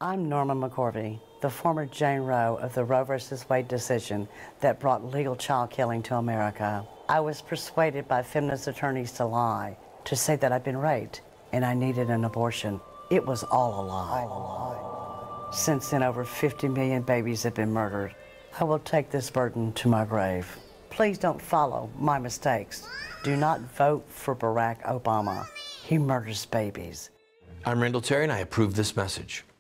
I'm Norma McCorvey, the former Jane Roe of the Roe v. Wade decision that brought legal child killing to America. I was persuaded by feminist attorneys to lie, to say that I'd been raped and I needed an abortion. It was all a lie. Since then, over 50 million babies have been murdered. I will take this burden to my grave. Please don't follow my mistakes. Do not vote for Barack Obama. He murders babies. I'm Randall Terry, and I approve this message.